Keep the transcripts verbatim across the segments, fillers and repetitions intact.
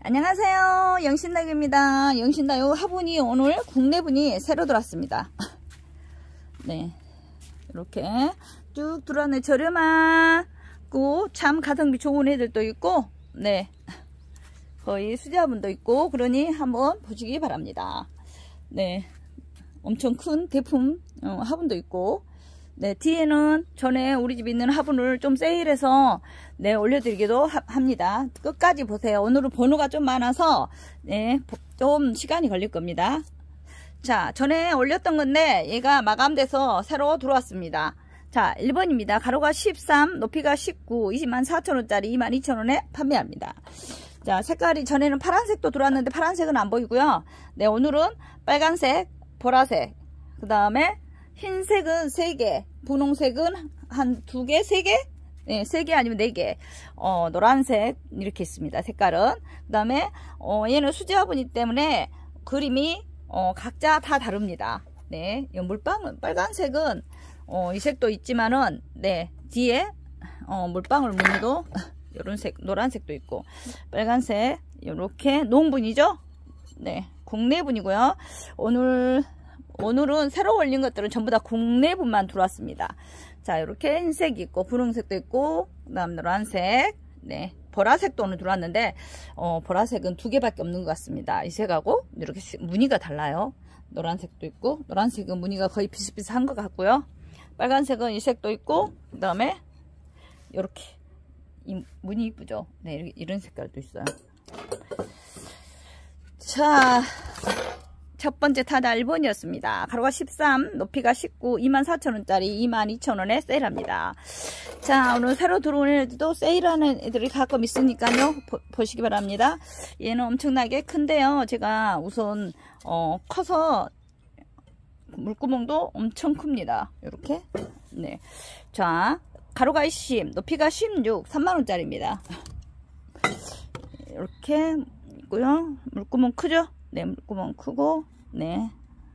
안녕하세요. 영신닭입니다. 영신닭 요 화분이 오늘 국내분이 새로 들어왔습니다. 네, 이렇게 쭉 들어왔네. 저렴하고 참 가성비 좋은 애들도 있고, 네, 거의 수제화분도 있고, 그러니 한번 보시기 바랍니다. 네, 엄청 큰 대품 어, 화분도 있고, 네, 뒤에는 전에 우리 집에 있는 화분을 좀 세일해서 네, 올려드리기도 하, 합니다. 끝까지 보세요. 오늘은 번호가 좀 많아서 네, 좀 시간이 걸릴 겁니다. 자, 전에 올렸던 건데 얘가 마감돼서 새로 들어왔습니다. 자, 일 번입니다. 가로가 십삼, 높이가 십구, 이십만 사천 원짜리 이만 이천 원에 판매합니다. 자, 색깔이 전에는 파란색도 들어왔는데 파란색은 안 보이고요. 네, 오늘은 빨간색, 보라색, 그 다음에 흰색은 세 개, 분홍색은 한 두 개, 세 개? 네, 세 개 아니면 네 개. 어, 노란색 이렇게 있습니다. 색깔은. 그 다음에 어, 얘는 수제화분이기 때문에 그림이 어, 각자 다 다릅니다. 네, 이 물방울 빨간색은 어, 이 색도 있지만은 네, 뒤에 어, 물방울 무늬도 이런 색, 노란색도 있고 빨간색 이렇게 농분이죠. 네, 국내분이고요. 오늘 오늘은 새로 올린 것들은 전부 다 국내분만 들어왔습니다. 자, 이렇게 흰색이 있고 분홍색도 있고 그 다음 노란색, 네, 보라색도 오늘 들어왔는데 어, 보라색은 두 개밖에 없는 것 같습니다. 이 색하고 이렇게 무늬가 달라요. 노란색도 있고 노란색은 무늬가 거의 비슷비슷한 것 같고요. 빨간색은 이 색도 있고 그 다음에 이렇게 이 무늬 이쁘죠. 네, 이런 색깔도 있어요. 자, 첫 번째 타다 일 번이었습니다. 가로가 십삼, 높이가 십구, 이만 사천 원짜리 이만 이천 원에 세일합니다. 자, 오늘 새로 들어온 애들도 세일하는 애들이 가끔 있으니까요. 보, 보시기 바랍니다. 얘는 엄청나게 큰데요. 제가 우선 어, 커서 물구멍도 엄청 큽니다. 이렇게. 네. 자, 가로가 이십, 높이가 십육, 삼만 원짜리입니다. 이렇게 있고요. 물구멍 크죠? 네, 물구멍 크고, 네.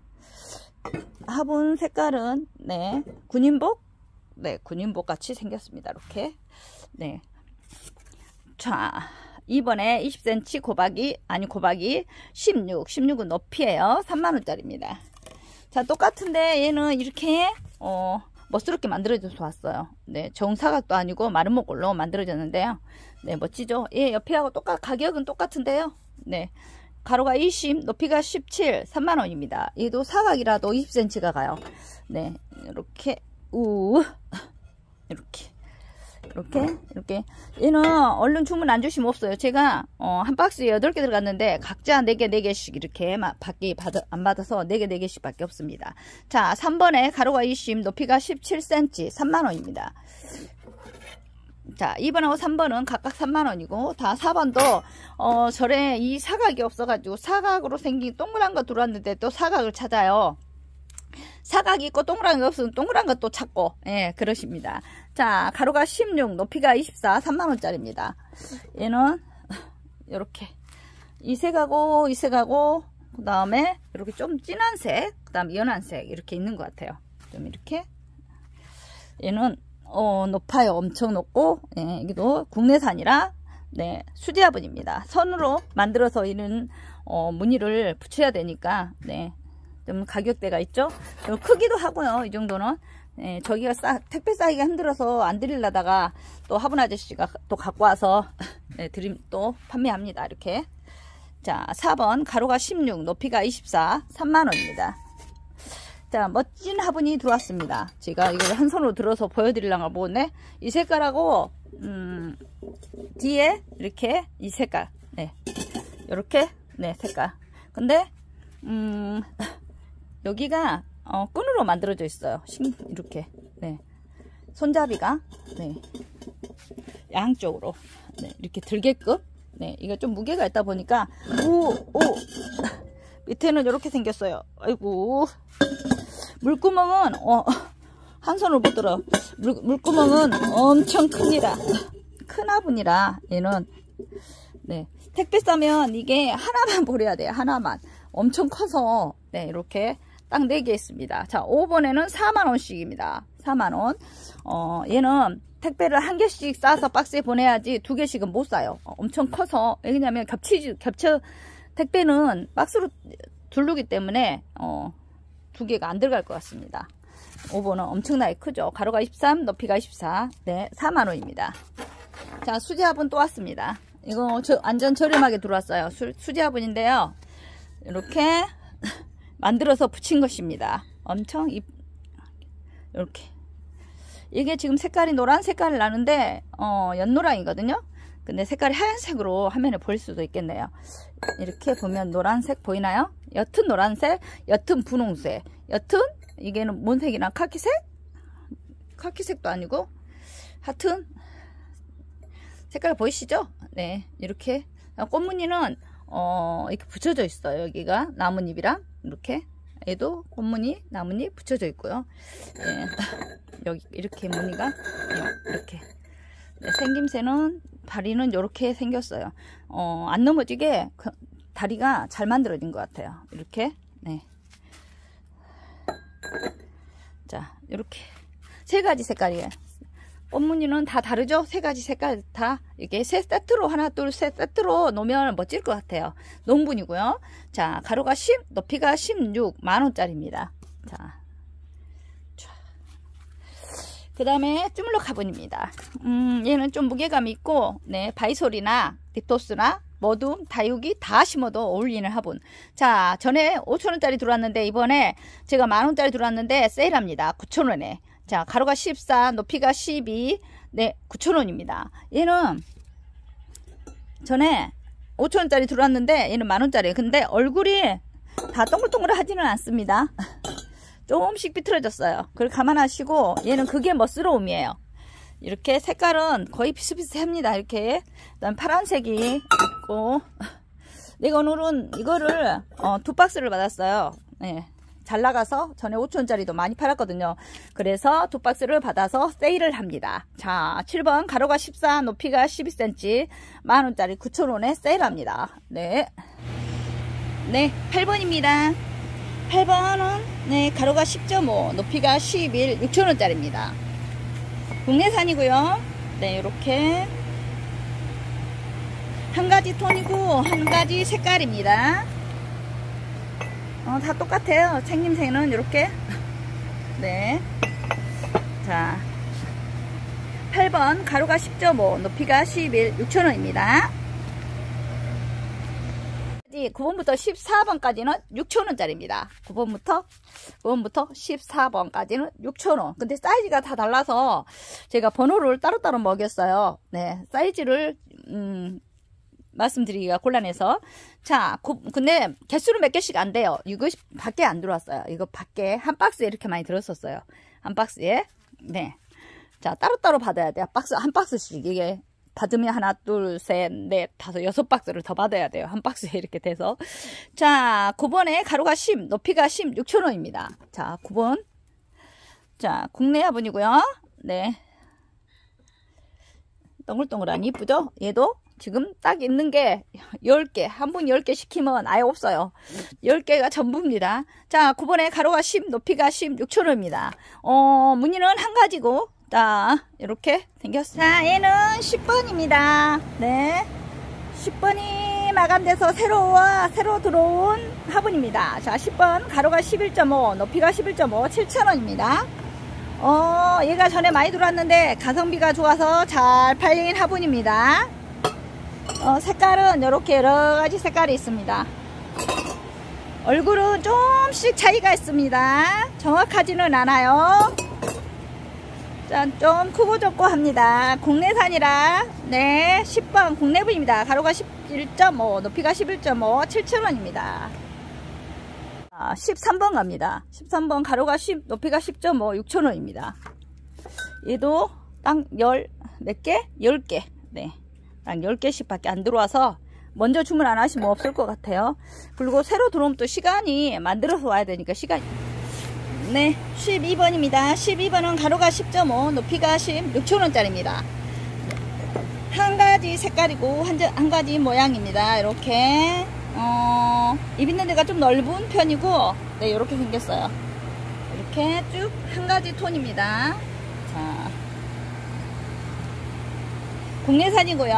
화분 색깔은, 네, 군인복? 네, 군인복 같이 생겼습니다. 이렇게. 네. 자, 이번에 이십 센티미터 고박이, 아니, 고박이 십육, 십육은 높이에요. 삼만 원짜리입니다. 자, 똑같은데 얘는 이렇게, 어, 멋스럽게 만들어져서 왔어요. 네, 정사각도 아니고 마른 목걸로 만들어졌는데요. 네, 멋지죠? 얘 옆에하고 똑같, 가격은 똑같은데요. 네. 가로가 이십, 높이가 십칠, 삼만 원입니다. 얘도 사각이라도 이십 센티미터가 가요. 네, 이렇게, 우, 이렇게, 이렇게, 이렇게. 얘는 얼른 주문 안 주시면 없어요. 제가, 어, 한 박스에 여덟 개 들어갔는데, 각자 네 개, 네 개씩 이렇게 밖에 받아, 안 받아서 네 개, 네 개씩 밖에 없습니다. 자, 삼 번에 가로가 이십, 높이가 십칠 센티미터, 삼만 원입니다. 자, 이 번하고 삼 번은 각각 삼만 원이고 다 사 번도 어, 절에 이 사각이 없어가지고 사각으로 생긴 동그란 거 들어왔는데 또 사각을 찾아요. 사각이 있고 동그란 게 없으면 동그란 것도 찾고, 예, 그러십니다. 자, 가로가 십육, 높이가 이십사, 삼만 원짜리입니다. 얘는 이렇게 이 색하고 이 색하고 그 다음에 이렇게 좀 진한 색, 그 다음에 연한 색 이렇게 있는 것 같아요. 좀 이렇게. 얘는 어, 높아요. 엄청 높고, 예, 여기도 국내산이라, 네, 수제화분입니다. 선으로 만들어서 이런, 어, 무늬를 붙여야 되니까, 네, 좀 가격대가 있죠? 좀 크기도 하고요. 이 정도는. 예, 저기가 싸, 택배 싸기가 힘들어서 안 드리려다가 또 화분 아저씨가 또 갖고 와서, 네, 드림, 또 판매합니다. 이렇게. 자, 사 번, 가로가 십육, 높이가 이십사, 삼만 원입니다. 자, 멋진 화분이 들어왔습니다. 제가 이걸 한 손으로 들어서 보여드리려고 보는데, 이 색깔하고, 음, 뒤에 이렇게 이 색깔, 네, 이렇게, 네, 색깔. 근데, 음, 여기가, 어, 끈으로 만들어져 있어요. 이렇게, 네. 손잡이가, 네, 양쪽으로, 네, 이렇게 들게끔, 네, 이거 좀 무게가 있다 보니까, 오, 오, 밑에는 이렇게 생겼어요. 아이고. 물구멍은 어, 한 손으로 못 들어. 물, 물구멍은 엄청 큽니다. 큰 화분이라 얘는, 네, 택배 싸면 이게 하나만 보내야 돼요. 하나만. 엄청 커서, 네, 이렇게 딱 네 개 있습니다. 자, 오 번에는 사만 원씩입니다. 사만 원. 어, 얘는 택배를 한 개씩 싸서 박스에 보내야지 두 개씩은 못 싸요. 어, 엄청 커서. 왜냐면 겹치지, 겹쳐, 택배는 박스로 두르기 때문에, 어, 두 개가 안 들어갈 것 같습니다. 오 번은 엄청나게 크죠. 가로가 이십삼, 높이가 이십사. 네, 사만 원입니다. 자, 수제 화분 또 왔습니다. 이거 저, 완전 저렴하게 들어왔어요. 수, 수제 화분인데요. 이렇게 만들어서 붙인 것입니다. 엄청 이, 이렇게. 이게 지금 색깔이 노란 색깔을 나는데, 어, 연노랑이거든요. 근데 색깔이 하얀색으로 화면에 보일 수도 있겠네요. 이렇게 보면 노란색 보이나요? 옅은 노란색, 옅은 분홍색, 옅은 이게는 뭔 색이나 카키색? 카키색도 아니고 하여튼 색깔 보이시죠? 네, 이렇게 꽃무늬는 어 이렇게 붙여져 있어요. 여기가 나뭇잎이랑 이렇게 얘도 꽃무늬 나뭇잎 붙여져 있고요. 네, 여기 이렇게 무늬가 이렇게 네, 생김새는 다리는 이렇게 생겼어요. 어, 안 넘어지게 그, 다리가 잘 만들어진 것 같아요. 이렇게 네. 자, 이렇게 세 가지 색깔이에요. 꽃무늬는 다 다르죠? 세 가지 색깔 다 이게 세 세트로 하나 둘 셋 세트로 놓으면 멋질 것 같아요. 농분이고요. 자, 가로가 십, 높이가 십육, 만 원짜리입니다. 자, 그 다음에 쭈물럭 화분입니다. 음, 얘는 좀 무게감이 있고, 네, 바이솔이나 딥토스나 머둠, 다육이 다 심어도 어울리는 화분. 자, 전에 오천 원짜리 들어왔는데 이번에 제가 만 원짜리 들어왔는데 세일합니다. 구천 원에. 자, 가로가 십사, 높이가 십이, 네, 구천 원입니다. 얘는 전에 오천 원짜리 들어왔는데 얘는 만 원짜리. 근데 얼굴이 다 동글동글하지는 않습니다. 조금씩 비틀어졌어요. 그걸 감안하시고 얘는 그게 멋스러움이에요. 이렇게 색깔은 거의 비슷비슷합니다. 이렇게 그다음 파란색이 있고 내가 오늘은 이거를 어, 두 박스를 받았어요. 네, 잘 나가서 전에 오천 원짜리도 많이 팔았거든요. 그래서 두 박스를 받아서 세일을 합니다. 자, 칠 번 가로가 십사, 높이가 십이 센티미터, 만 원짜리 구천 원에 세일합니다. 네, 네, 팔 번입니다. 팔 번은 네, 가로가 십 점 오, 높이가 십일, 육천 원짜리입니다. 국내산이고요. 네, 이렇게 한 가지 톤이고 한 가지 색깔입니다. 어, 다 똑같아요. 생김새는 이렇게. 네. 자, 팔 번 가로가 십 점 오, 높이가 십일, 육천 원입니다. 구 번부터 십사 번까지는 육천 원짜리입니다. 구 번부터 구 번부터 십사 번까지는 육천 원. 근데 사이즈가 다 달라서 제가 번호를 따로따로 먹였어요. 네, 사이즈를 음, 말씀드리기가 곤란해서. 자, 구, 근데 개수는 몇 개씩 안 돼요. 이거 밖에 안 들어왔어요. 이거 밖에 한 박스에 이렇게 많이 들었었어요. 한 박스에. 네. 자, 따로따로 받아야 돼요. 박스 한 박스씩. 이게 받으면 하나, 둘, 셋, 넷, 다섯, 여섯 박스를 더 받아야 돼요. 한 박스에 이렇게 돼서. 자, 구 번에 가로가 십, 높이가 십, 육천 원입니다. 자, 구 번. 자, 국내 화분이고요. 네. 동글동글한 이쁘죠? 얘도 지금 딱 있는 게 열 개. 한 분 열 개 시키면 아예 없어요. 열 개가 전부입니다. 자, 구 번에 가로가 십, 높이가 십, 육천 원입니다. 어, 무늬는 한 가지고. 자, 이렇게 생겼어요. 자, 얘는 십 번입니다. 네. 십 번이 마감돼서 새로, 새로 들어온 화분입니다. 자, 십 번, 가로가 십일 점 오, 높이가 십일 점 오, 칠천 원입니다. 어, 얘가 전에 많이 들어왔는데 가성비가 좋아서 잘 팔린 화분입니다. 어, 색깔은 이렇게 여러 가지 색깔이 있습니다. 얼굴은 조금씩 차이가 있습니다. 정확하지는 않아요. 자, 좀 크고 적고 합니다. 국내산이라 네, 십 번 국내분입니다. 가로가 십일 점 오, 높이가 십일 점 오, 칠천 원입니다. 아, 십삼 번 갑니다. 십삼 번 가로가 십, 높이가 십 점 오, 육천 원입니다. 얘도 딱 열 몇 개? 열 개. 네, 딱 열 개씩 밖에 안 들어와서 먼저 주문 안 하시면 없을 것 같아요. 그리고 새로 들어오면 또 시간이 만들어서 와야 되니까 시간이. 네, 십이 번입니다. 십이 번은 가로가 십 점 오, 높이가 십, 육천 원짜리입니다. 한 가지 색깔이고 한, 한 가지 모양입니다. 이렇게 어, 입 있는 데가 좀 넓은 편이고, 네, 이렇게 생겼어요. 이렇게 쭉 한 가지 톤입니다. 자, 국내산이고요.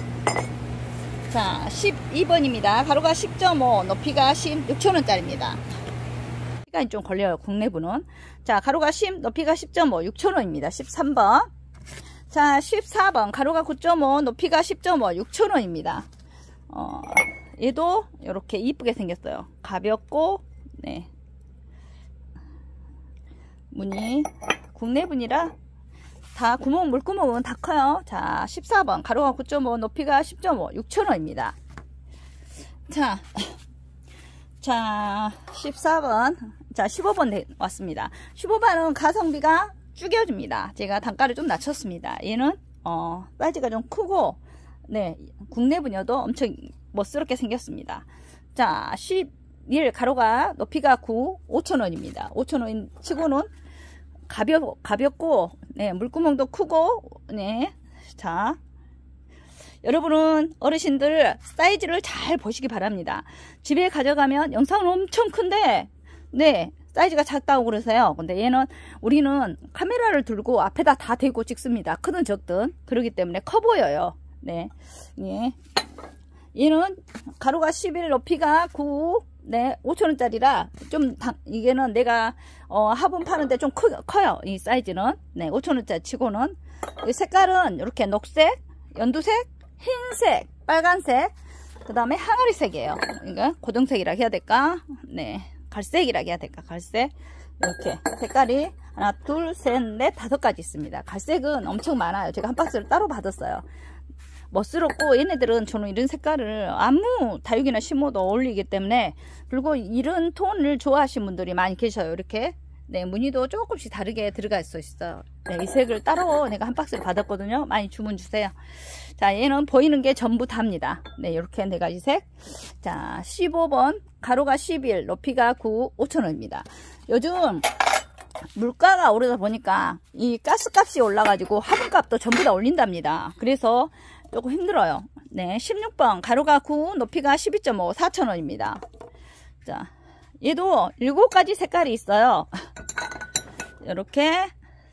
자, 십이 번입니다. 가로가 십 점 오, 높이가 십, 육천 원짜리입니다. 시간이 좀 걸려요, 국내분은. 자, 가로가 십, 높이가 십 점 오, 육천 원입니다. 십삼 번. 자, 십사 번. 가로가 구 점 오, 높이가 십 점 오, 육천 원입니다. 어, 얘도 이렇게 이쁘게 생겼어요. 가볍고, 네. 무늬, 국내분이라 다 구멍, 물구멍은 다 커요. 자, 십사 번. 가로가 구 점 오, 높이가 십 점 오, 육천 원입니다. 자, 자, 십사 번. 자, 십오 번 왔습니다. 십오 번은 가성비가 죽여줍니다. 제가 단가를 좀 낮췄습니다. 얘는, 어, 사이즈가 좀 크고, 네, 국내분여도 엄청 멋스럽게 생겼습니다. 자, 십일, 가로가 높이가 구, 오천 원입니다. 오천 원 치고는 가벼, 가볍고, 네, 물구멍도 크고, 네, 자, 여러분은 어르신들 사이즈를 잘 보시기 바랍니다. 집에 가져가면 영상은 엄청 큰데, 네, 사이즈가 작다고 그러세요. 근데 얘는, 우리는 카메라를 들고 앞에다 다 대고 찍습니다. 크든 적든. 그렇기 때문에 커 보여요. 네, 예. 얘는 가로가 십일, 높이가 구, 네, 오천 원짜리라 좀 당, 이게는 내가 어, 화분 파는데 좀 크, 커요. 이 사이즈는. 네, 오천 원짜리 치고는. 이 색깔은 이렇게 녹색, 연두색, 흰색, 빨간색, 그 다음에 항아리색이에요. 이거 고등색이라 해야 될까? 네, 갈색이라 해야 될까? 갈색. 이렇게 색깔이 하나, 둘, 셋, 넷, 다섯 가지 있습니다. 갈색은 엄청 많아요. 제가 한 박스를 따로 받았어요. 멋스럽고 얘네들은 저는 이런 색깔을 아무 다육이나 심어도 어울리기 때문에, 그리고 이런 톤을 좋아하시는 분들이 많이 계셔요. 이렇게, 네, 무늬도 조금씩 다르게 들어가 있어요. 네, 이 색을 따로 내가 한 박스를 받았거든요. 많이 주문 주세요. 자, 얘는 보이는 게 전부 다입니다. 네, 이렇게 네 가지 색. 자, 십오 번. 가로가 십일, 높이가 구, 오천 원입니다. 요즘 물가가 오르다 보니까 이 가스값이 올라가지고 화분값도 전부 다 올린답니다. 그래서 조금 힘들어요. 네, 십육 번. 가로가 구, 높이가 십이 점 오, 사천 원입니다. 자, 얘도 일곱 가지 색깔이 있어요. 이렇게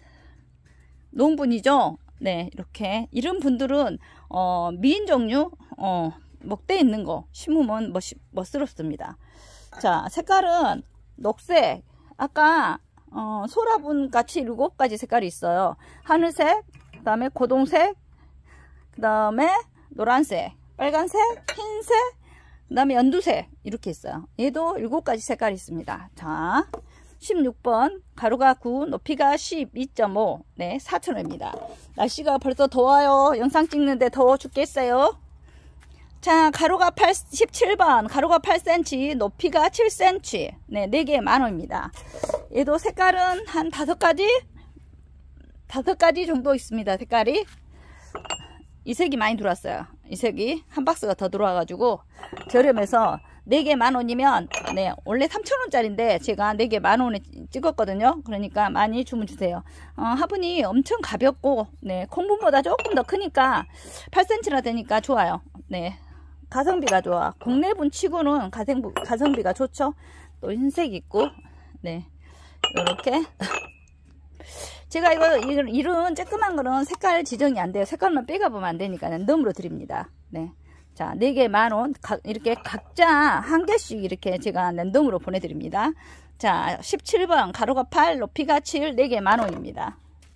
농분이죠. 네, 이렇게 이런 분들은 어, 미인 종류, 어, 목대 있는 거 심으면 멋, 멋스럽습니다. 자, 색깔은 녹색, 아까 어, 소라분 같이 일곱 가지 색깔이 있어요. 하늘색, 그 다음에 고동색, 그 다음에 노란색, 빨간색, 흰색, 그 다음에 연두색 이렇게 있어요. 얘도 일곱 가지 색깔이 있습니다. 자, 십육 번. 가로가 구, 높이가 십이 점 오, 네, 사천 원입니다. 날씨가 벌써 더워요. 영상 찍는데 더워 죽겠어요. 자, 가로가 팔, 십칠 번. 가로가 팔 센티미터, 높이가 칠 센티미터, 네, 네 개 만 원입니다. 얘도 색깔은 한 다섯 가지? 다섯 가지 정도 있습니다. 색깔이. 이 색이 많이 들어왔어요. 이 색이 한 박스가 더 들어와가지고 저렴해서 네 개 만 원이면, 네, 원래 삼천 원짜리인데 제가 네 개 만 원에 찍었거든요. 그러니까 많이 주문 주세요. 어, 화분이 엄청 가볍고, 네, 콩분보다 조금 더 크니까 팔 센티미터나 되니까 좋아요. 네, 가성비가 좋아. 국내분 치고는 가성비, 가성비가 좋죠. 또 흰색 있고, 네, 요렇게. 제가 이거, 이런 쬐끄만 거는 색깔 지정이 안 돼요. 색깔만 빼가보면 안 되니까 랜덤으로 드립니다. 네. 자, 네 개 만 원. 이렇게 각자 한 개씩 이렇게 제가 랜덤으로 보내드립니다. 자, 십칠 번. 가로가 팔, 높이가 칠, 네 개 만 원입니다.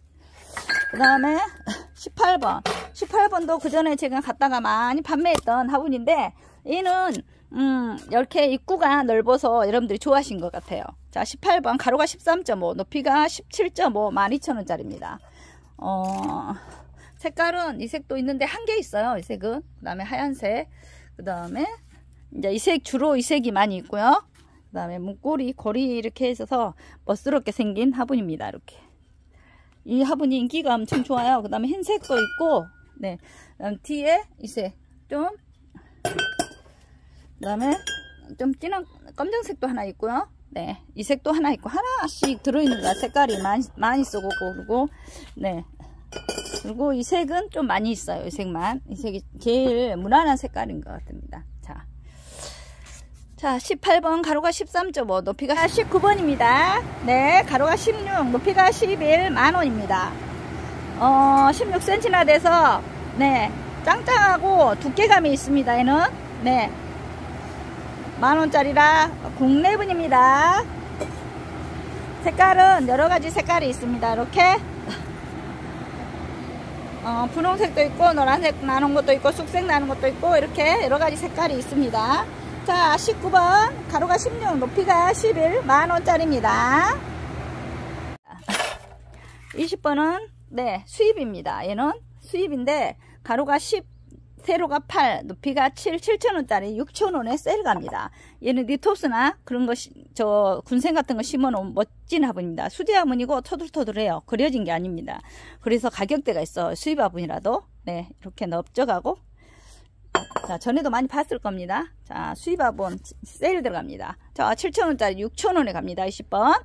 그 다음에 십팔 번. 십팔 번도 그 전에 제가 갖다가 많이 판매했던 화분인데, 얘는, 음, 이렇게 입구가 넓어서 여러분들이 좋아하신 것 같아요. 자, 십팔 번. 가로가 십삼 점 오, 높이가 십칠 점 오, 만 이천 원짜리입니다. 어, 색깔은 이 색도 있는데 한 개 있어요. 이 색은. 그 다음에 하얀색. 그 다음에 이제 이 색, 주로 이 색이 많이 있고요. 그 다음에 문고리, 고리 이렇게 있어서 멋스럽게 생긴 화분입니다. 이렇게. 이 화분이 인기가 엄청 좋아요. 그 다음에 흰색도 있고, 네. 그다음 뒤에 이 색 좀, 그 다음에 좀 진한 검정색도 하나 있고요. 네, 이 색도 하나 있고, 하나씩 들어있는 거야. 색깔이 많이, 많이 쓰고, 그리고, 네. 그리고 이 색은 좀 많이 있어요. 이 색만. 이 색이 제일 무난한 색깔인 것 같습니다. 자. 자, 십팔 번. 가로가 십삼 점 오, 높이가 십구 번입니다. 네, 가로가 십육, 높이가 십일, 만 원입니다. 어, 십육 센티미터나 돼서 네, 짱짱하고 두께감이 있습니다. 얘는 네, 만원짜리라 국내분입니다. 색깔은 여러가지 색깔이 있습니다. 이렇게 어, 분홍색도 있고 노란색 나는 것도 있고 쑥색 나는 것도 있고 이렇게 여러가지 색깔이 있습니다. 자, 십구 번 가로가 십육, 높이가 십일, 만원짜리입니다. 이십 번은 네, 수입입니다. 얘는 수입인데 가로가 십, 세로가 팔, 높이가 칠, 칠천원짜리 육천원에 세일 갑니다. 얘는 니토스나 그런 거, 저 군생 같은 거 심어놓은 멋진 화분입니다. 수제 화분이고 터들터들해요. 그려진 게 아닙니다. 그래서 가격대가 있어. 수입 화분이라도 네, 이렇게 넓적하고. 자, 전에도 많이 봤을 겁니다. 자, 수입 화분 세일 들어갑니다. 자, 칠천원짜리 육천원에 갑니다. 이십 번.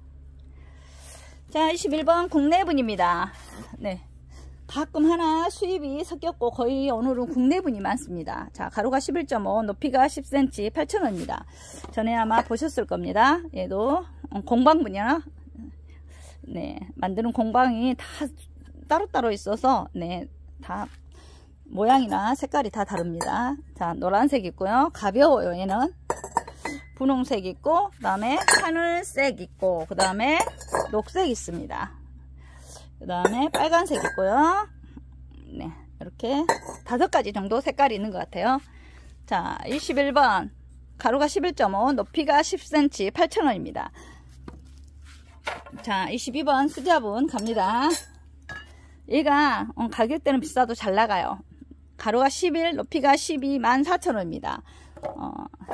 자, 이십일 번 국내분입니다. 네, 가끔 하나 수입이 섞였고 거의 오늘은 국내분이 많습니다. 자, 가로가 십일 점 오, 높이가 십 센티미터, 팔천원입니다. 전에 아마 보셨을 겁니다. 얘도 공방분이야. 네, 만드는 공방이 다 따로따로 있어서 네, 다 모양이나 색깔이 다 다릅니다. 자, 노란색 있고요. 가벼워요. 얘는 분홍색 있고, 그 다음에 하늘색 있고, 그 다음에 녹색 있습니다. 그 다음에 빨간색 있고요. 네, 이렇게 다섯 가지 정도 색깔이 있는 것 같아요. 자, 이십일 번 가로가 십일 점 오, 높이가 십 센티미터, 팔천원입니다. 자, 이십이 번 수제화분 갑니다. 얘가 어, 가격대는 비싸도 잘 나가요. 가로가 십일, 높이가 십이, 만 사천원입니다. 어,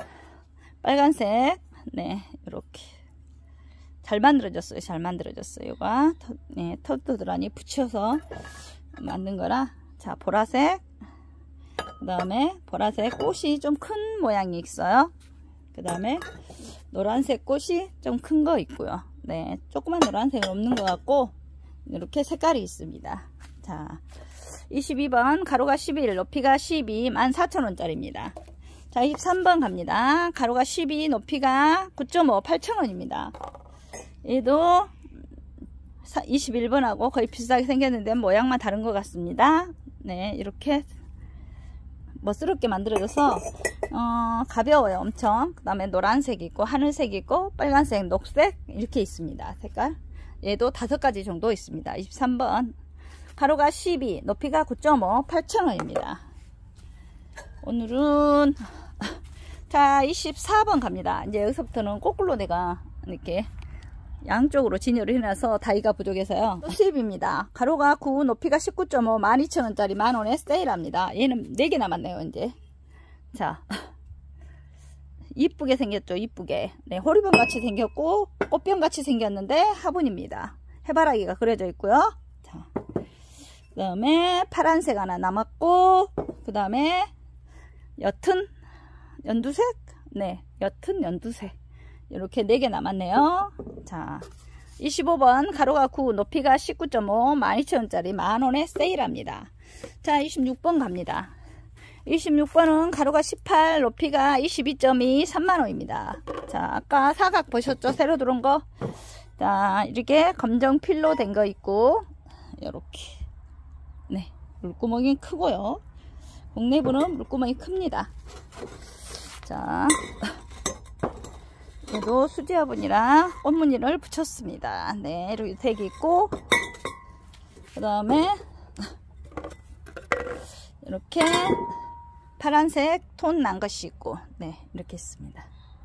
빨간색, 네, 이렇게 잘 만들어졌어요. 잘 만들어졌어요. 이거 네, 터드라니 붙여서 만든 거라. 자, 보라색, 그 다음에 보라색 꽃이 좀 큰 모양이 있어요. 그 다음에 노란색 꽃이 좀 큰 거 있고요. 네, 조그만 노란색은 없는 것 같고 이렇게 색깔이 있습니다. 자, 이십이 번 가로가 십일, 높이가 십이, 만 사천원짜리입니다. 자, 이십삼 번 갑니다. 가로가 십이, 높이가 구 점 오, 팔천원입니다. 얘도 이십일 번하고 거의 비슷하게 생겼는데 모양만 다른 것 같습니다. 네, 이렇게 멋스럽게 만들어져서 어, 가벼워요. 엄청. 그 다음에 노란색 있고 하늘색 있고 빨간색, 녹색 이렇게 있습니다. 색깔. 얘도 다섯 가지 정도 있습니다. 이십삼 번 가로가 십이, 높이가 구 점 오, 팔천원입니다. 오늘은 자, 이십사 번 갑니다. 이제 여기서부터는 거꾸로 내가 이렇게 양쪽으로 진열을 해놔서 다이가 부족해서요. 수입입니다. 가로가 구, 높이가 십구 점 오, 만 이천원짜리 만원에 세일합니다. 얘는 네 개 남았네요. 이제 자, 이쁘게 생겼죠. 이쁘게. 네, 호리병 같이 생겼고 꽃병 같이 생겼는데 화분입니다. 해바라기가 그려져 있고요. 자, 그 다음에 파란색 하나 남았고, 그 다음에 옅은 연두색, 네, 옅은 연두색 이렇게 네 개 남았네요. 자, 이십오 번 가로가 구, 높이가 십구 점 오, 만 이천원짜리 만원에 세일합니다. 자, 이십육 번 갑니다. 이십육 번은 가로가 십팔, 높이가 이십이 점 이, 삼만원입니다. 자, 아까 사각 보셨죠? 새로 들어온 거. 자, 이렇게 검정 필로 된 거 있고 이렇게 네, 물구멍이 크고요. 국내분은 물구멍이 큽니다. 자, 얘도 수제화분이랑 꽃무늬를 붙였습니다. 네, 이렇게 색이 있고, 그 다음에 이렇게 파란색 톤 난 것이 있고, 네, 이렇게 있습니다.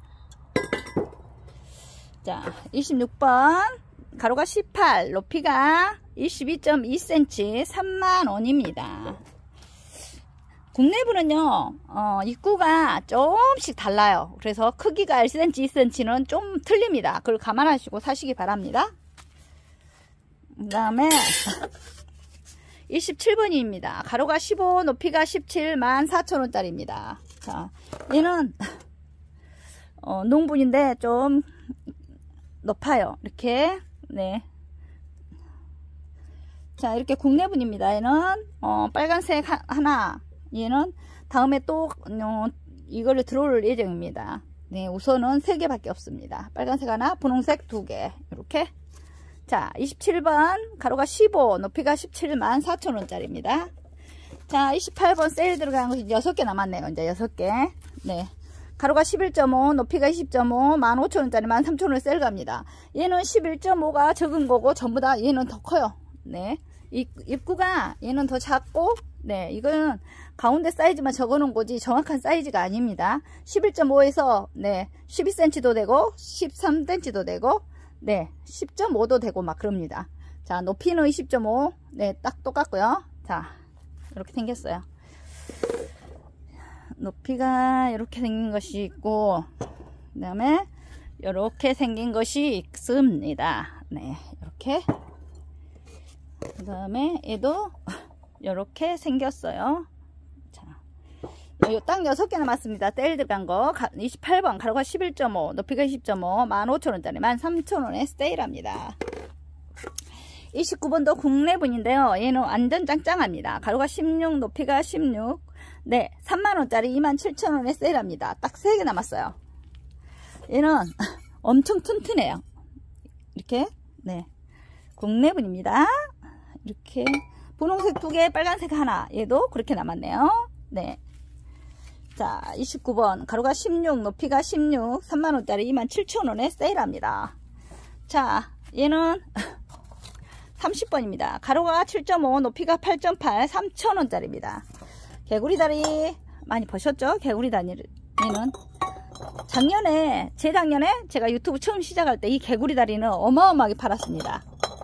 자, 이십육 번 가로가 십팔, 높이가 이십이 점 이 센티미터, 삼만원입니다. 국내분은요, 어, 입구가 조금씩 달라요. 그래서 크기가 일 센티미터, 이 센티미터는 좀 틀립니다. 그걸 감안하시고 사시기 바랍니다. 그 다음에 이십칠 번입니다. 가로가 십오, 높이가 십칠, 만 사천원짜리입니다. 자, 얘는 어, 농분인데 좀 높아요. 이렇게. 네. 자, 이렇게 국내분입니다. 얘는 어, 빨간색 하, 하나, 얘는 다음에 또 어, 이거를 들어올 예정입니다. 네, 우선은 세 개밖에 없습니다. 빨간색 하나, 분홍색 두 개. 이렇게. 자, 이십칠 번 가로가 십오, 높이가 십칠, 만 사천원짜리입니다. 자, 이십팔 번 세일 들어간 것이 여섯 개 남았네요. 이제 여섯 개. 네. 가로가 십일 점 오, 높이가 이십 점 오, 만 오천 원짜리 만 삼천 원에 세일 갑니다. 얘는 십일 점 오가 적은 거고, 전부 다 얘는 더 커요. 네. 이, 입구가 얘는 더 작고, 네. 이거는 가운데 사이즈만 적어 놓은 거지, 정확한 사이즈가 아닙니다. 십일 점 오에서, 네. 십이 센티미터도 되고, 십삼 센티미터도 되고, 네. 십 점 오도 되고, 막 그럽니다. 자, 높이는 이십 점 오. 네. 딱 똑같고요. 자. 이렇게 생겼어요. 높이가 이렇게 생긴 것이 있고, 그 다음에 이렇게 생긴 것이 있습니다. 네, 이렇게. 그 다음에 얘도 이렇게 생겼어요. 자, 딱 여섯 개 남았습니다. 세일 들어간 거. 이십팔 번 가로가 십일 점 오, 높이가 이십 점 오, 만 오천 원짜리 만 삼천 원에 세일합니다. 이십구 번도 국내분인데요. 얘는 완전 짱짱합니다. 가로가 십육, 높이가 십육. 네, 삼만 원짜리 이만 칠천 원에 세일합니다. 딱 세 개 남았어요. 얘는 엄청 튼튼해요. 이렇게, 네. 국내분입니다. 이렇게. 분홍색 두 개, 빨간색 하나. 얘도 그렇게 남았네요. 네. 자, 이십구 번. 가로가 십육, 높이가 십육. 삼만 원짜리 이만 칠천 원에 세일합니다. 자, 얘는 삼십 번입니다. 가로가 칠 점 오, 높이가 팔 점 팔, 삼천 원짜리입니다. 개구리 다리 많이 보셨죠? 개구리 다리는 작년에, 재작년에 제가 유튜브 처음 시작할 때 이 개구리 다리는 어마어마하게 팔았습니다.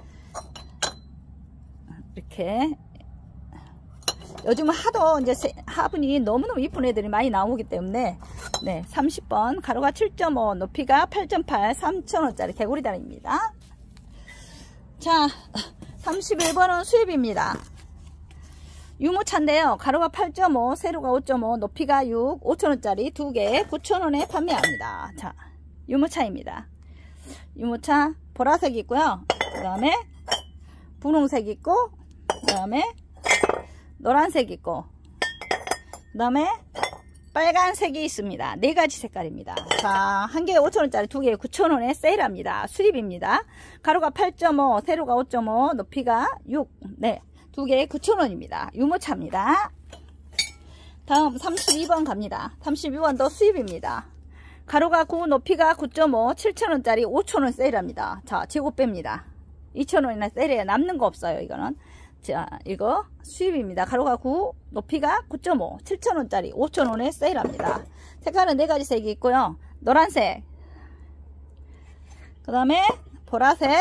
이렇게. 요즘은 하도 이제 화분이 너무너무 이쁜 애들이 많이 나오기 때문에, 네, 삼십 번. 가로가 칠 점 오, 높이가 팔 점 팔, 삼천 원짜리 개구리 다리입니다. 자, 삼십일 번은 수입입니다. 유모차인데요. 가로가 팔 점 오, 세로가 오 점 오, 높이가 육, 오천 원짜리 두 개 구천 원에 판매합니다. 자, 유모차입니다. 유모차 보라색 있고요. 그 다음에 분홍색 있고, 그 다음에 노란색 있고, 그 다음에 빨간색이 있습니다. 네 가지 색깔입니다. 자, 한 개에 오천 원짜리 두 개에 구천 원에 세일합니다. 수입입니다. 가로가 팔 점 오, 세로가 오 점 오, 높이가 육. 네, 두 개에 구천 원입니다. 유모차입니다. 다음 삼십이 번 갑니다. 삼십이 번도 수입입니다. 가로가 구, 높이가 구 점 오, 칠천 원짜리 오천 원 세일합니다. 자, 재고 뺍니다. 이천 원이나 세일해야 남는 거 없어요. 이거는. 자, 이거 수입입니다. 가로가 구, 높이가 구 점 오, 칠천 원짜리 오천 원에 세일합니다. 색깔은 네 가지 색이 있고요. 노란색, 그 다음에 보라색,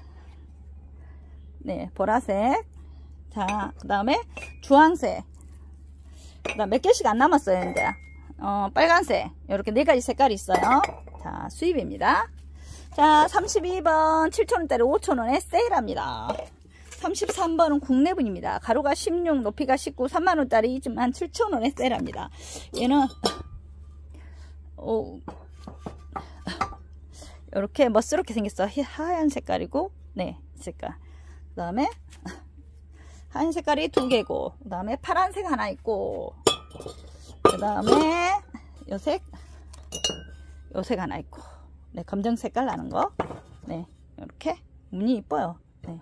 네, 보라색, 자, 그 다음에 주황색, 그 다음 몇 개씩 안 남았어요. 이제 어, 빨간색, 이렇게 네 가지 색깔이 있어요. 자, 수입입니다. 자, 삼십이 번 칠천 원짜리 오천 원에 세일합니다. 삼십삼 번은 국내분입니다. 가로가 십육, 높이가 십구, 삼만 원짜리 이만 칠천 원에 세일합니다. 얘는 오, 이렇게 멋스럽게 생겼어. 하얀 색깔이고, 네, 색깔. 그 다음에 하얀 색깔이 두 개고, 그 다음에 파란색 하나 있고, 그 다음에 요색, 요색 하나 있고, 네, 검정 색깔 나는 거, 네, 이렇게 무늬 이뻐요. 네.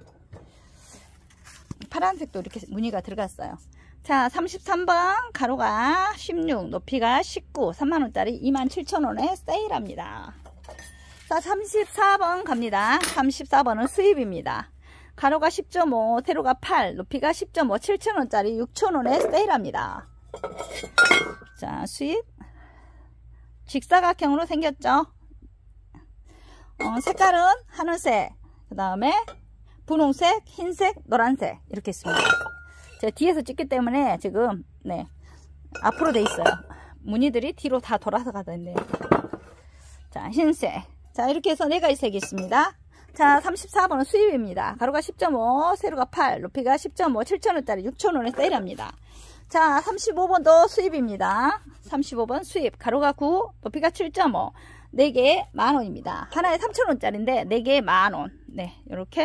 파란색도 이렇게 무늬가 들어갔어요. 자, 삼십삼 번 가로가 십육, 높이가 십구, 삼만 원짜리 이만 칠천 원에 세일합니다. 자, 삼십사 번 갑니다. 삼십사 번은 수입입니다. 가로가 십 점 오, 세로가 팔, 높이가 십 점 오, 칠천 원짜리 육천 원에 세일합니다. 자, 수입. 직사각형으로 생겼죠. 어, 색깔은 하늘색, 그 다음에 분홍색, 흰색, 노란색 이렇게 있습니다. 제가 뒤에서 찍기 때문에 지금 네 앞으로 돼 있어요. 무늬들이 뒤로 다 돌아서 가던데. 자, 흰색. 자, 이렇게 해서 네 가지 색이 있습니다. 자, 삼십사 번은 수입입니다. 가로가 십 점 오, 세로가 팔, 높이가 십 점 오, 칠천 원짜리 육천 원에 세일합니다. 자, 삼십오 번도 수입입니다. 삼십오 번 수입. 가로가 구, 높이가 칠 점 오, 네 개에 만 원입니다. 하나에 삼천 원짜리인데 네 개에 만 원. 네, 이렇게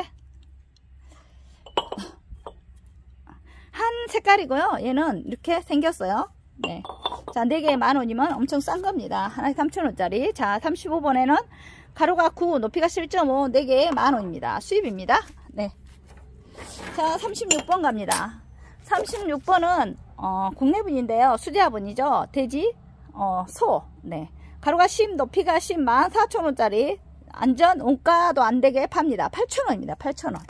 한 색깔이고요. 얘는 이렇게 생겼어요. 네. 자, 네 개에 만 원이면 엄청 싼 겁니다. 하나에 삼천 원짜리. 자, 삼십오 번에는 가로가 구, 높이가 칠 점 오, 네 개에 만 원입니다. 수입입니다. 네. 자, 삼십육 번 갑니다. 삼십육 번은 어, 국내분인데요. 수제화분이죠. 돼지, 어, 소. 네. 가로가 십, 높이가 십, 만 사천 원짜리. 안전, 원가도 안 되게 팝니다. 팔천 원입니다. 팔천 원.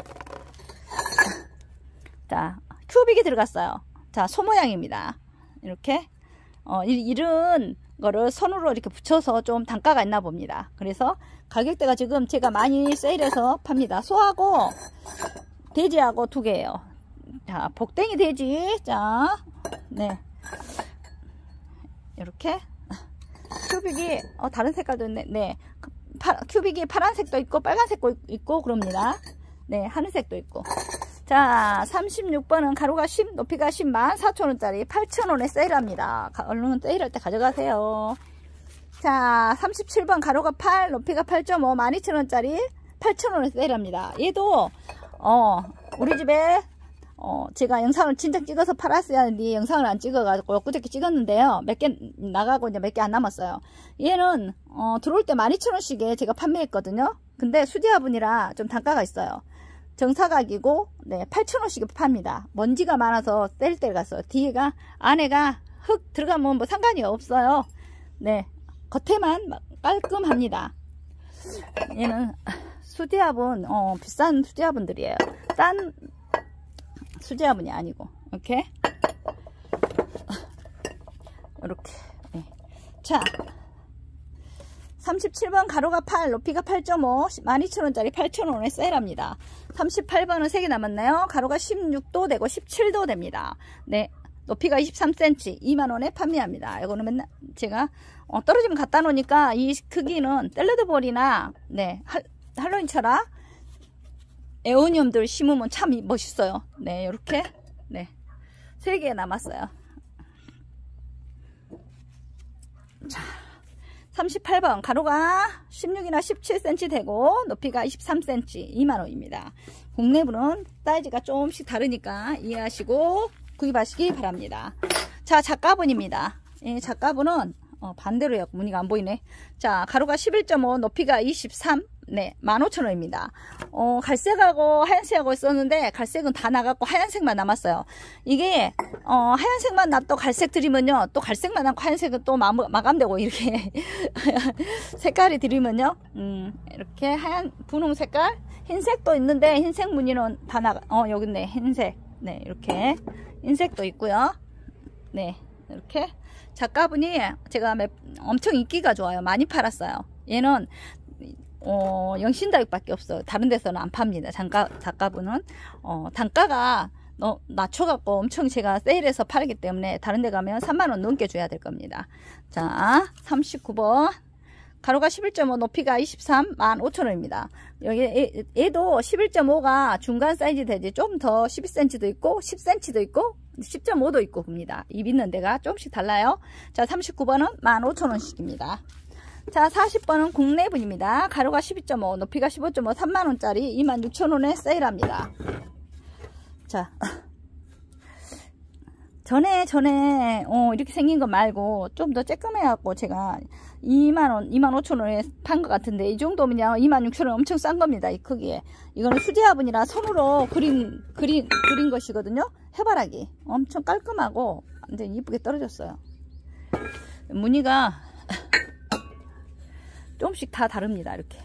자, 큐빅이 들어갔어요. 자, 소 모양입니다. 이렇게. 어, 이런 거를 손으로 이렇게 붙여서 좀 단가가 있나 봅니다. 그래서 가격대가 지금 제가 많이 세일해서 팝니다. 소하고 돼지하고 두 개예요. 자, 복댕이 돼지. 자, 네. 이렇게. 큐빅이, 어, 다른 색깔도 있네. 네. 파, 큐빅이 파란색도 있고, 빨간색도 있고, 그럽니다. 네, 하늘색도 있고. 자, 삼십육 번은 가로가 십, 높이가 십, 만 사천 원짜리 팔천 원에 세일합니다. 얼른 세일할 때 가져가세요. 자, 삼십칠 번 가로가 팔, 높이가 팔 점 오, 만 이천 원짜리 팔천 원에 세일합니다. 얘도, 어, 우리 집에, 어, 제가 영상을 진작 찍어서 팔았어야 하는데 영상을 안 찍어가지고 엊그저께 찍었는데요. 몇 개 나가고 이제 몇 개 안 남았어요. 얘는, 어, 들어올 때 만 이천 원씩에 제가 판매했거든요. 근데 수제화분이라 좀 단가가 있어요. 정사각이고, 네, 팔천 원씩 팝니다. 먼지가 많아서 뗄 때 갔어요. 뒤에가, 안에가 흙 들어가면 뭐 상관이 없어요. 네, 겉에만 깔끔합니다. 얘는 수제화분, 어, 비싼 수제화분들이에요. 딴 수제화분이 아니고, 이렇게. 이렇게. 네. 자. 삼십칠 번 가로가 팔, 높이가 팔 점 오, 만 이천 원짜리 팔천 원에 세일합니다. 삼십팔 번은 세 개 남았나요? 가로가 십육 도 되고 십칠 도 됩니다. 네, 높이가 이십삼 센티미터, 이만 원에 판매합니다. 이거는 맨날 제가 어, 떨어지면 갖다 놓으니까 이 크기는 샐러드볼이나 네, 할, 할로윈 철화, 에오니움들 심으면 참 멋있어요. 네, 이렇게 네, 세 개 남았어요. 자. 삼십팔 번 가로가 십육이나 십칠 센티미터 되고 높이가 이십삼 센티미터, 이만 원입니다. 국내분은 사이즈가 조금씩 다르니까 이해하시고 구입하시기 바랍니다. 자, 작가분입니다. 이 작가분은 어, 반대로요. 무늬가 안 보이네. 자, 가로가 십일 점 오, 높이가 이십삼, 네, 만 오천 원입니다. 어, 갈색하고 하얀색하고 있었는데 갈색은 다 나갔고 하얀색만 남았어요. 이게 어, 하얀색만 놔도 갈색 드리면요, 또 갈색만 남고 하얀색은 또 마, 마감되고 이렇게 색깔이 드리면요, 음, 이렇게 하얀 분홍 색깔, 흰색도 있는데 흰색 무늬는 다 나가. 어, 여기 있네, 흰색. 네, 이렇게 흰색도 있고요. 네, 이렇게 작가분이 제가 몇, 엄청 인기가 좋아요. 많이 팔았어요. 얘는 어, 영신다육밖에 없어요. 다른 데서는 안 팝니다. 작가, 작가분은 어, 단가가 너, 낮춰갖고 엄청 제가 세일해서 팔기 때문에 다른 데 가면 삼만 원 넘게 줘야 될 겁니다. 자, 삼십구 번 가로가 십일 점 오, 높이가 이십삼, 만 오천 원입니다. 여기 얘, 얘도 십일 점 오가 중간 사이즈 되지. 좀 더 십이 센티미터도 있고 십 센티미터도 있고 십 점 오도 있고 봅니다. 입 있는 데가 조금씩 달라요. 자, 삼십구 번은 만 오천 원씩입니다. 자, 사십 번은 국내분입니다. 가로가 십이 점 오, 높이가 십오 점 오, 삼만 원짜리 이만 육천 원에 세일합니다. 자, 전에 전에 어, 이렇게 생긴 거 말고 좀 더 쬐끔해갖고 제가 이만 원, 이만 오천 원에 판 것 같은데 이 정도면요 이만 육천 원 엄청 싼 겁니다. 이 크기에. 이거는 수제화분이라 손으로 그린 그린 그린 것이거든요. 해바라기 엄청 깔끔하고 완전 이쁘게 떨어졌어요. 무늬가 조금씩 다 다릅니다. 이렇게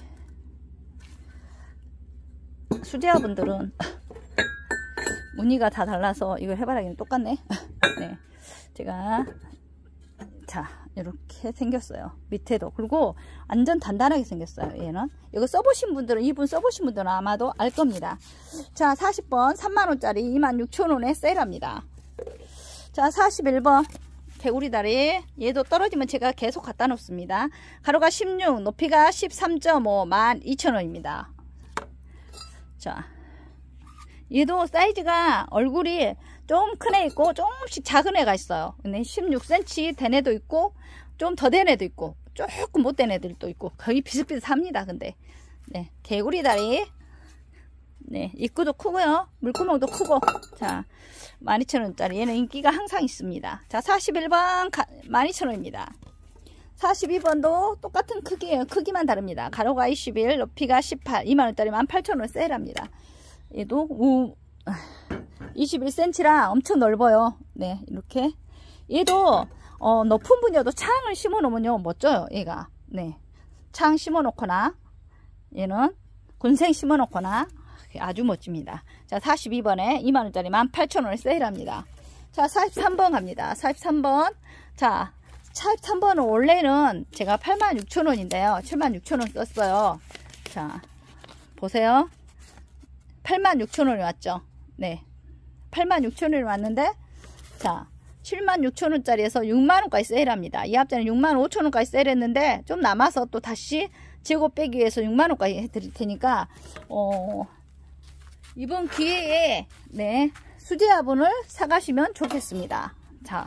수제화분들은 무늬가 다 달라서 이거 해바라기는 똑같네. 네, 제가 자 이렇게 생겼어요. 밑에도. 그리고 완전 단단하게 생겼어요. 얘는 이거 써보신 분들은, 이분 써보신 분들은 아마도 알 겁니다. 자, 사십 번 삼만 원짜리 이만 육천 원에 세일합니다. 자, 사십일 번 개구리다리. 얘도 떨어지면 제가 계속 갖다 놓습니다. 가로가 십육, 높이가 십삼 점 오, 만 이천 원입니다. 자, 얘도 사이즈가 얼굴이 좀 큰 애 있고 조금씩 작은 애가 있어요. 근데 십육 센티미터 된 애도 있고 좀 더 된 애도 있고 조금 못 된 애들도 있고 거의 비슷비슷합니다. 근데 네, 개구리다리. 네, 입구도 크고요. 물구멍도 크고. 자, 만 이천 원짜리. 얘는 인기가 항상 있습니다. 자, 사십일 번 가, 만 이천 원입니다. 사십이 번도 똑같은 크기예요. 크기만 다릅니다. 가로가 이십일, 높이가 십팔, 이만 원짜리 만 팔천 원 세일합니다. 얘도 우, 이십일 센티미터라 엄청 넓어요. 네, 이렇게. 얘도 어, 높은 분야도 창을 심어 놓으면요 멋져요. 얘가. 네, 창 심어 놓거나 얘는 군생 심어 놓거나 아주 멋집니다. 자, 사십이 번에 이만 원짜리 만 팔천 원에 세일합니다. 자, 사십삼 번 갑니다. 사십삼 번. 자, 사십삼 번은 원래는 제가 팔만 육천 원인데요. 칠만 육천 원 썼어요. 자, 보세요. 팔만 육천 원이 왔죠. 네, 팔만 육천 원이 왔는데, 자, 칠만 육천 원짜리에서 육만 원까지 세일합니다. 이 합자는 육만 오천 원까지 세일했는데 좀 남아서 또 다시 재고 빼기 위해서 육만 원까지 해드릴 테니까 어, 이번 기회에 네, 수제화분을 사가시면 좋겠습니다. 자,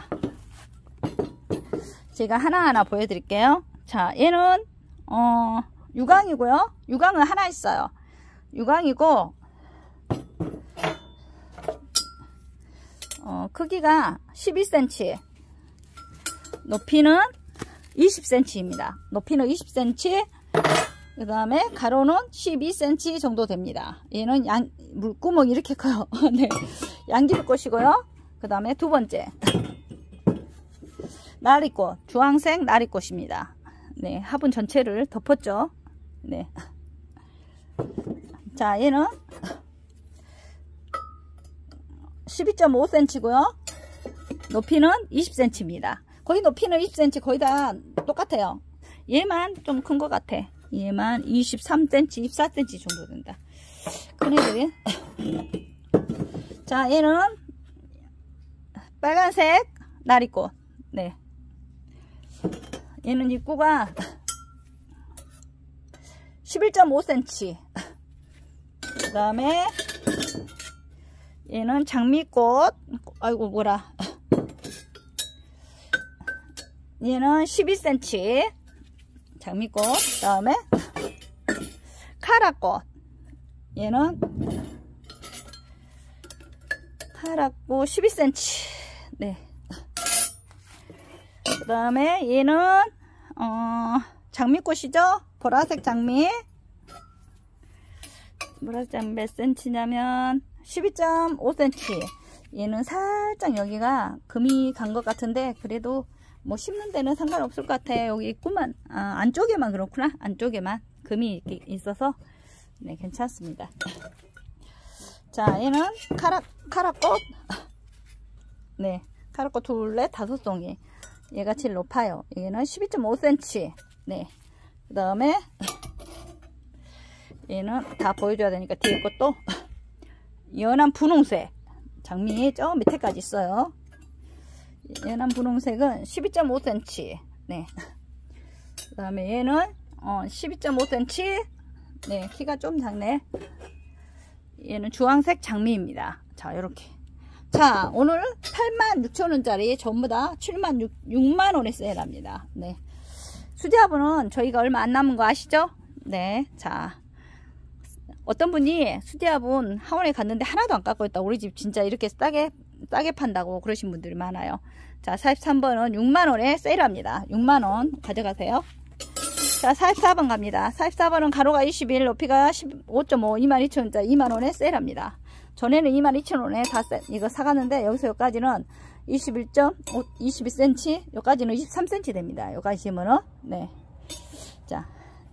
제가 하나하나 보여드릴게요. 자, 얘는 어, 유광이고요. 유광은 하나 있어요. 유광이고 어, 크기가 십이 센티미터, 높이는 이십 센티미터입니다. 높이는 이십 센티미터, 그 다음에 가로는 십이 센티미터 정도 됩니다. 얘는 양, 물구멍이 이렇게 커요. 네, 양귀비꽃이고요. 그 다음에 두 번째, 나리꽃, 주황색 나리꽃입니다. 네, 화분 전체를 덮었죠. 네. 자, 얘는 십이 점 오 센티미터고요. 높이는 이십 센티미터입니다. 거의 높이는 이십 센티미터 거의 다 똑같아요. 얘만 좀 큰 것 같아. 얘만 이십삼 센티미터, 이십사 센티미터 정도 된다. 큰 애들이. 자, 얘는 빨간색 나리꽃. 네. 얘는 입구가 십일 점 오 센티미터. 그 다음에 얘는 장미꽃. 아이고 뭐라. 얘는 십이 센티미터 장미꽃. 그 다음에 카라꽃. 얘는 카라꽃 십이 센티미터. 네. 그 다음에 얘는 어, 장미꽃이죠. 보라색 장미. 보라색 장미 몇 센티냐면 십이 점 오 센티미터. 얘는 살짝 여기가 금이 간 것 같은데 그래도 뭐 심는 데는 상관없을 것 같아요. 여기 있구만. 아, 안쪽에만 그렇구나. 안쪽에만 금이 있어서 네, 괜찮습니다. 자, 얘는 카라, 카라꽃. 네, 카라꽃 둘레 다섯 송이. 얘가 제일 높아요. 얘는 십이 점 오 센티미터. 네, 그 다음에 얘는 다 보여줘야 되니까 뒤에 것도 연한 분홍색 장미 저 밑에까지 있어요. 연한 분홍색은 십이 점 오 센티미터. 네. 그 다음에 얘는 어, 십이 점 오 센티미터. 네, 키가 좀 작네. 얘는 주황색 장미입니다. 자, 이렇게. 자, 오늘 팔만 육천 원짜리 전부 다 칠만 육만 원에 세일합니다. 네. 수제화분은 저희가 얼마 안 남은 거 아시죠? 네. 자, 어떤 분이 수제화분 하원에 갔는데 하나도 안 깎고 있다. 우리 집 진짜 이렇게 싸게 싸게 판다고 그러신 분들이 많아요. 자, 사십삼 번은 육만 원에 세일합니다. 육만 원 가져가세요. 자, 사십사 번 갑니다. 사십사 번은 가로가 이십일, 높이가 십오 점 오, 이만 이천 원짜리 이만 원에 세일합니다. 전에는 이만 이천 원에 다 세, 이거 사갔는데 여기서 여기까지는 이십일 점 오, 이십이 센티미터, 여기까지는 이십삼 센티미터 됩니다. 여기까지 심으면 네. 자,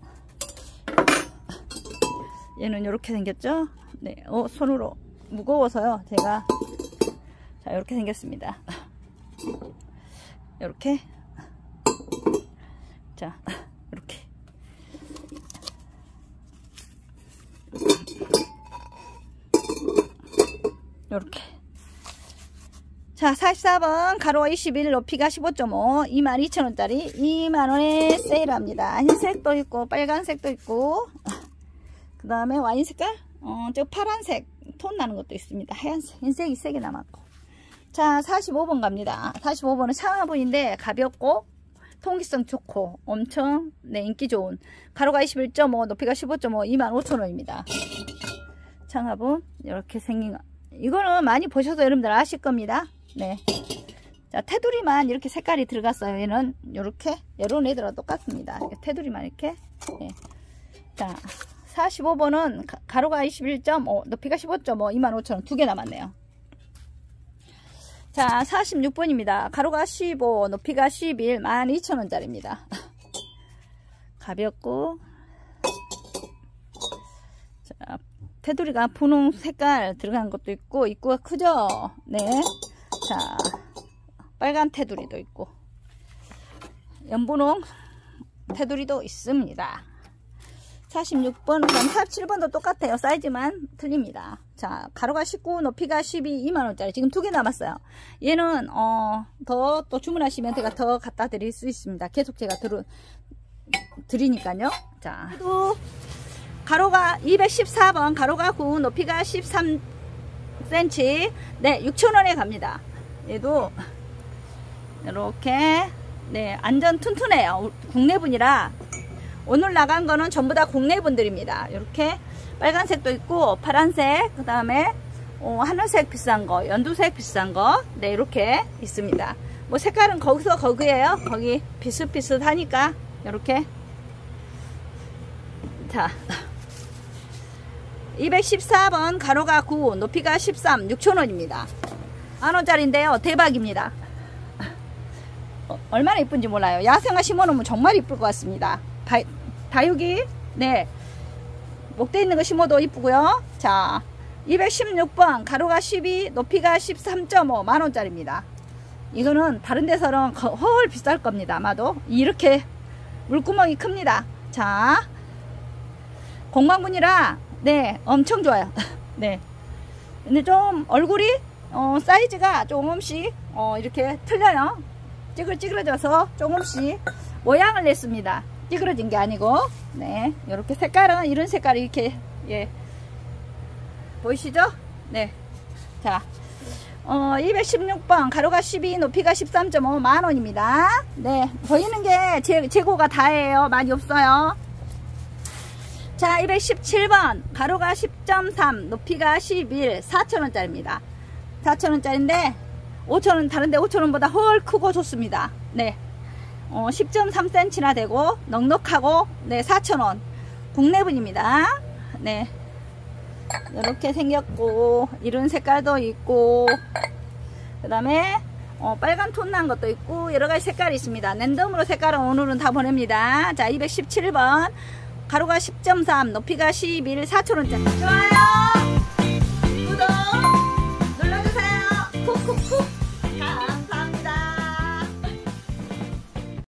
얘는 이렇게 생겼죠? 네, 어, 손으로 무거워서요. 제가 자, 이렇게 생겼습니다. 이렇게 자, 이렇게 이렇게. 자, 사십사 번 가로가 이십일, 높이가 십오 점 오, 이만 이천 원짜리 이만 원에 세일합니다. 흰색도 있고 빨간색도 있고 그 다음에 와인 색깔 어, 저 파란색 톤 나는 것도 있습니다. 하얀색, 흰색이 세 개 남았고. 자, 사십오 번 갑니다. 사십오 번은 창화분인데 가볍고 통기성 좋고 엄청 네, 인기 좋은 가로가 이십일 점 오, 높이가 십오 점 오, 이만 오천 원입니다. 창화분 이렇게 생긴 거. 이거는 많이 보셔서 여러분들 아실 겁니다. 네. 자, 테두리만 이렇게 색깔이 들어갔어요. 얘는 이렇게 이런 애들하고 똑같습니다. 테두리만 이렇게. 네. 자, 사십오 번은 가로가 이십일 점 오, 높이가 십오 점 오, 이만 오천 원 두 개 남았네요. 자, 사십육 번입니다. 가로가 십오, 높이가 십일, 만 이천 원짜리입니다. 가볍고, 자, 테두리가 분홍 색깔 들어간 것도 있고, 입구가 크죠? 네. 자, 빨간 테두리도 있고, 연분홍 테두리도 있습니다. 사십육 번, 그럼 사십칠 번도 똑같아요. 사이즈만 틀립니다. 자, 가로가 십구, 높이가 십이, 이만 원짜리. 지금 두 개 남았어요. 얘는, 어, 더 또 주문하시면 제가 더 갖다 드릴 수 있습니다. 계속 제가 들어, 드리니까요. 자, 또, 가로가 이백십사 번, 가로가 구, 높이가 십삼 센티미터. 네, 육천 원에 갑니다. 얘도, 이렇게, 네, 안전 튼튼해요. 국내분이라. 오늘 나간 거는 전부 다 국내분들입니다. 이렇게 빨간색도 있고 파란색, 그 다음에 어, 하늘색 비싼 거, 연두색 비싼 거, 네, 이렇게 있습니다. 뭐 색깔은 거기서 거기에요. 거기 비슷비슷하니까 이렇게. 자, 이백십사 번, 가로가 구, 높이가 십삼, 육천 원입니다. 만 원짜리인데요. 대박입니다. 어, 얼마나 이쁜지 몰라요. 야생화 심어놓으면 정말 이쁠 것 같습니다. 다, 다육이, 네, 목대 있는 거 심어도 이쁘고요. 자, 이백십육 번, 가로가 십이, 높이가 십삼 점 오, 만 원짜리입니다. 이거는 다른 데서는 헐 비쌀 겁니다. 아마도 이렇게 물구멍이 큽니다. 자, 공방분이라 네, 엄청 좋아요. 네, 근데 좀 얼굴이 어, 사이즈가 조금씩 어, 이렇게 틀려요. 찌글찌글해져서 조금씩 모양을 냈습니다. 찌그러진 게 아니고, 네, 이렇게 색깔은 이런 색깔이 이렇게, 예, 보이시죠? 네, 자, 어, 이백십육 번, 가로가 십이, 높이가 십삼 점 오, 만 원입니다. 네, 보이는 게 재, 재고가 다예요. 많이 없어요. 자, 이백십칠 번, 가로가 십 점 삼, 높이가 십일, 사천 원짜리입니다. 사천 원짜리인데 오천 원, 다른데 오천 원보다 헐 크고 좋습니다. 네. 어, 십 점 삼 센티미터나 되고 넉넉하고, 네, 사천 원 국내분입니다. 네, 이렇게 생겼고 이런 색깔도 있고, 그 다음에 어, 빨간 톤 난 것도 있고 여러가지 색깔이 있습니다. 랜덤으로 색깔은 오늘은 다 보냅니다. 자, 이백십칠 번, 가로가 십 점 삼, 높이가 십일, 사천 원짜리. 좋아요.